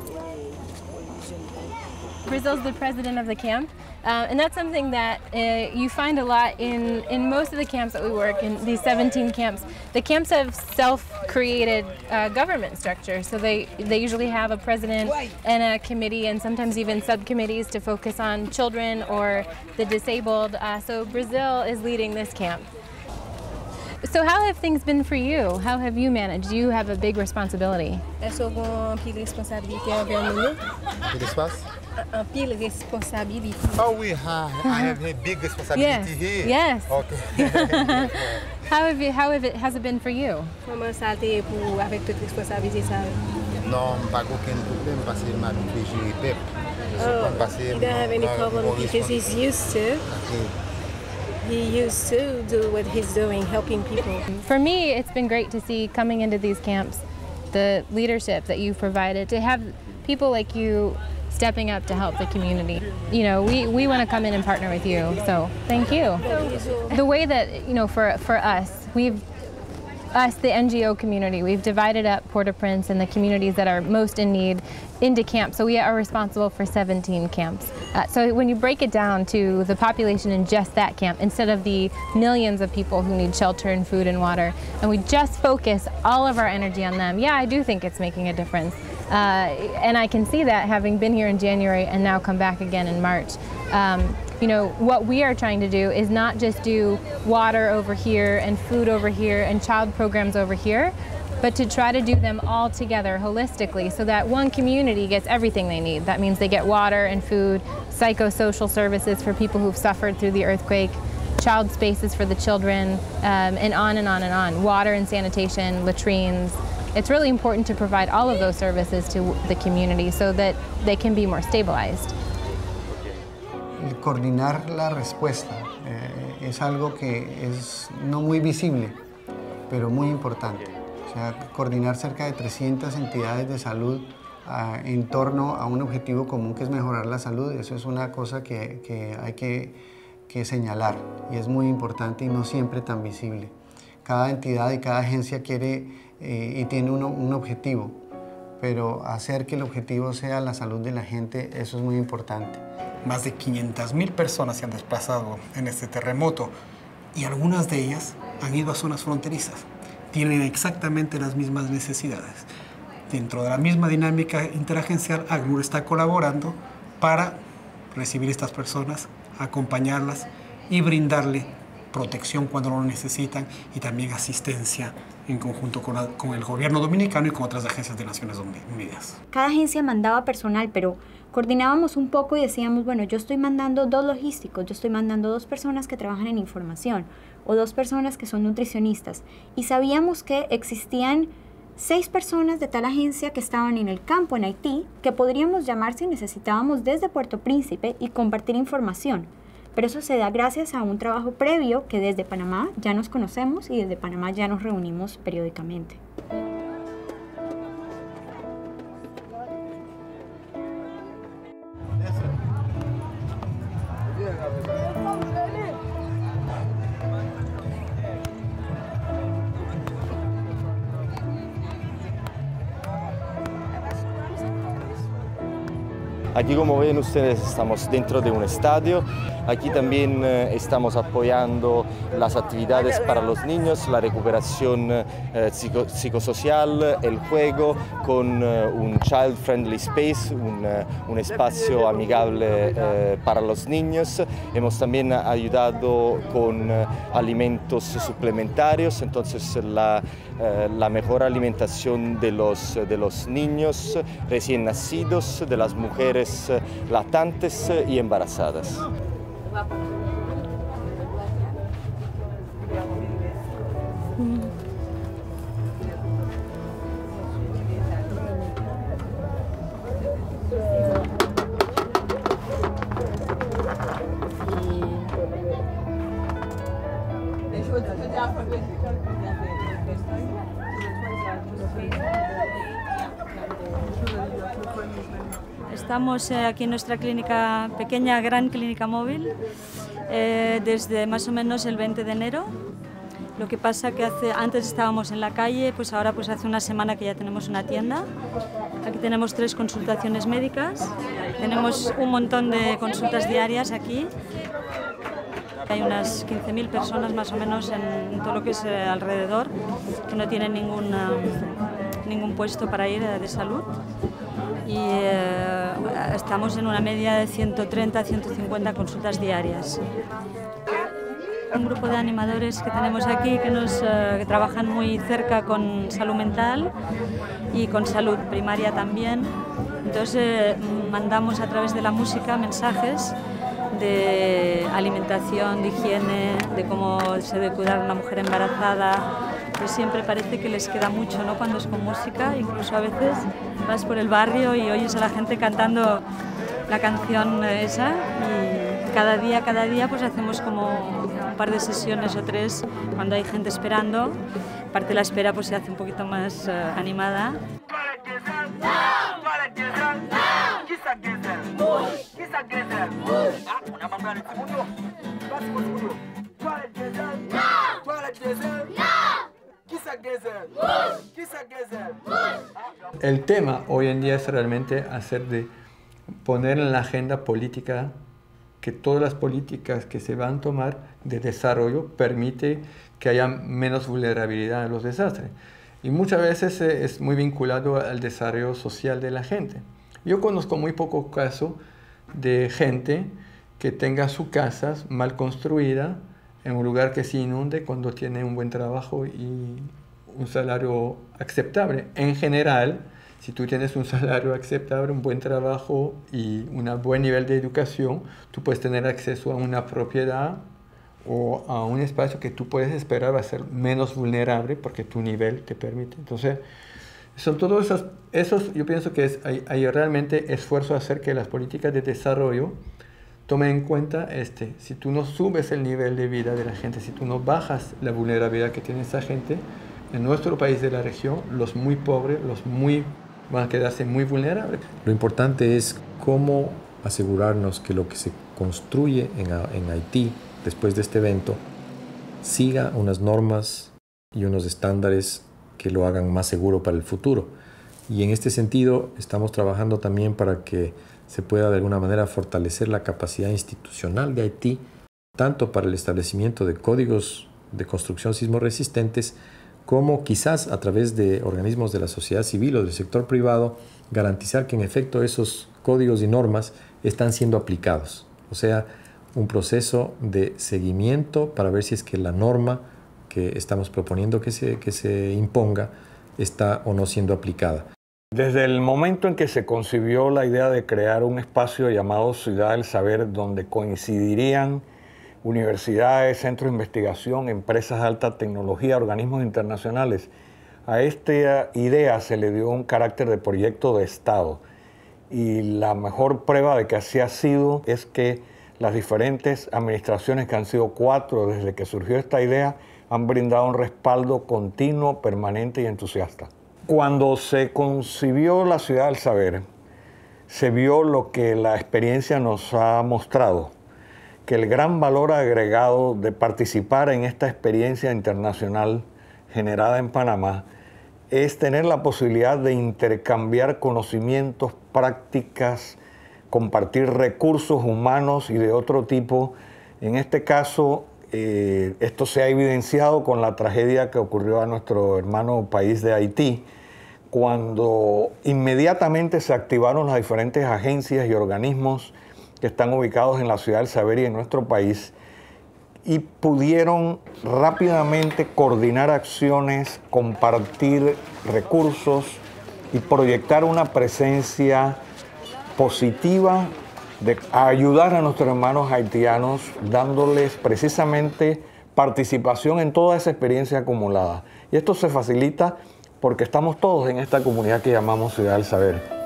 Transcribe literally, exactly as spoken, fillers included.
Brazil's the president of the camp, uh, and that's something that uh, you find a lot in, in most of the camps that we work in, these seventeen camps. The camps have self-created uh, government structure, so they, they usually have a president and a committee and sometimes even subcommittees to focus on children or the disabled, uh, so Brazil is leading this camp. So how have things been for you? How have you managed? You have a big responsibility. Est-ce qu'on a une responsabilité envers nous? Quel espace? Un pile responsabilité. Oh, we have. I have a big responsibility Yes. here. Yes. Okay. How have you, how have it, has it been for you? Comment ça a été pour avec toute responsabilité ça? Non, pas aucun problème parce que m'a gérer peuple. Oh, he don't have any problem because he's used to. He used to do what he's doing, helping people. For me, it's been great to see coming into these camps, the leadership that you've provided, to have people like you stepping up to help the community. You know, we, we want to come in and partner with you, so thank you. The way that, you know, for, for us, we've, us, the N G O community, we've divided up Port-au-Prince and the communities that are most in need into camps. So we are responsible for seventeen camps. Uh, so when you break it down to the population in just that camp, instead of the millions of people who need shelter and food and water, and we just focus all of our energy on them, yeah, I do think it's making a difference. Uh, and I can see that having been here in January and now come back again in March. Um, you know, what we are trying to do is not just do water over here and food over here and child programs over here, but to try to do them all together holistically so that one community gets everything they need. That means they get water and food, psychosocial services for people who've suffered through the earthquake, child spaces for the children, um, and on and on and on. Water and sanitation, latrines. It's really important to provide all of those services to the community so that they can be more stabilized. El coordinar la respuesta eh, es algo que es no muy visible, pero muy importante. O sea, coordinar cerca de trescientas entidades de salud uh, en torno a un objetivo común que es mejorar la salud, eso es una cosa que, que hay que, que señalar y es muy importante y no siempre tan visible. Cada entidad y cada agencia quiere eh, y tiene uno, un objetivo, pero hacer que el objetivo sea la salud de la gente, eso es muy importante. Más de quinientas mil personas se han desplazado en este terremoto y algunas de ellas han ido a zonas fronterizas. Tienen exactamente las mismas necesidades. Dentro de la misma dinámica interagencial, ACNUR está colaborando para recibir a estas personas, acompañarlas y brindarle protección cuando lo necesitan y también asistencia en conjunto con, la, con el gobierno dominicano y con otras agencias de Naciones Unidas. Cada agencia mandaba personal, pero coordinábamos un poco y decíamos, bueno, yo estoy mandando dos logísticos, yo estoy mandando dos personas que trabajan en información o dos personas que son nutricionistas. Y sabíamos que existían seis personas de tal agencia que estaban en el campo en Haití que podríamos llamar si necesitábamos desde Puerto Príncipe y compartir información. Pero eso se da gracias a un trabajo previo que desde Panamá ya nos conocemos y desde Panamá ya nos reunimos periódicamente. Aquí, como ven ustedes, estamos dentro de un estadio. Aquí también eh, estamos apoyando las actividades para los niños, la recuperación eh, psico psicosocial, el juego, con eh, un child friendly space, un, eh, un espacio amigable eh, para los niños. Hemos también ayudado con eh, alimentos suplementarios, entonces la, eh, la mejor alimentación de los, de los niños recién nacidos, de las mujeres lactantes y embarazadas. Estamos aquí en nuestra clínica, pequeña gran clínica móvil, eh, desde más o menos el veinte de enero Lo que pasa que hace, antes estábamos en la calle, pues ahora pues hace una semana que ya tenemos una tienda. Aquí tenemos tres consultaciones médicas, tenemos un montón de consultas diarias aquí. Hay unas quince mil personas más o menos en todo lo que es eh, alrededor que no tienen ningún, um, ningún puesto para ir eh, de salud. Y eh, estamos en una media de ciento treinta a ciento cincuenta consultas diarias. Un grupo de animadores que tenemos aquí que, nos, eh, que trabajan muy cerca con salud mental y con salud primaria también. Entonces eh, mandamos a través de la música mensajes de alimentación, de higiene, de cómo se debe cuidar una mujer embarazada. Pues siempre parece que les queda mucho, ¿no?, cuando es con música. Incluso a veces vas por el barrio y oyes a la gente cantando la canción esa, y cada día, cada día pues hacemos como un par de sesiones o tres cuando hay gente esperando. Aparte de la espera pues se hace un poquito más uh, animada. El tema hoy en día es realmente hacer de poner en la agenda política que todas las políticas que se van a tomar de desarrollo permite que haya menos vulnerabilidad a los desastres. Y muchas veces es muy vinculado al desarrollo social de la gente. Yo conozco muy pocos casos de gente que tenga su casa mal construida en un lugar que se inunde cuando tiene un buen trabajo y un salario aceptable. En general, si tú tienes un salario aceptable, un buen trabajo y un buen nivel de educación, tú puedes tener acceso a una propiedad o a un espacio que tú puedes esperar va a ser menos vulnerable porque tu nivel te permite. Entonces, son todos esos, esos yo pienso que es, hay, hay realmente esfuerzo a hacer que las políticas de desarrollo tomen en cuenta este, si tú no subes el nivel de vida de la gente, si tú no bajas la vulnerabilidad que tiene esa gente, en nuestro país de la región, los muy pobres, los muy van a quedarse muy vulnerables. Lo importante es cómo asegurarnos que lo que se construye en, en Haití después de este evento siga unas normas y unos estándares que lo hagan más seguro para el futuro. Y en este sentido estamos trabajando también para que se pueda de alguna manera fortalecer la capacidad institucional de Haití, tanto para el establecimiento de códigos de construcción sismorresistentes, como quizás a través de organismos de la sociedad civil o del sector privado, garantizar que en efecto esos códigos y normas están siendo aplicados. O sea, un proceso de seguimiento para ver si es que la norma que estamos proponiendo que se, que se imponga está o no siendo aplicada. Desde el momento en que se concibió la idea de crear un espacio llamado Ciudad del Saber, donde coincidirían universidades, centros de investigación, empresas de alta tecnología, organismos internacionales, a esta idea se le dio un carácter de proyecto de Estado. Y la mejor prueba de que así ha sido es que las diferentes administraciones, que han sido cuatro desde que surgió esta idea, han brindado un respaldo continuo, permanente y entusiasta. Cuando se concibió la Ciudad del Saber, se vio lo que la experiencia nos ha mostrado, que el gran valor agregado de participar en esta experiencia internacional generada en Panamá es tener la posibilidad de intercambiar conocimientos, prácticas, compartir recursos humanos y de otro tipo. En este caso, eh, esto se ha evidenciado con la tragedia que ocurrió a nuestro hermano país de Haití, cuando inmediatamente se activaron las diferentes agencias y organismos que están ubicados en la Ciudad del Saber y en nuestro país, y pudieron rápidamente coordinar acciones, compartir recursos y proyectar una presencia positiva de ayudar a nuestros hermanos haitianos, dándoles precisamente participación en toda esa experiencia acumulada. Y esto se facilita porque estamos todos en esta comunidad que llamamos Ciudad del Saber.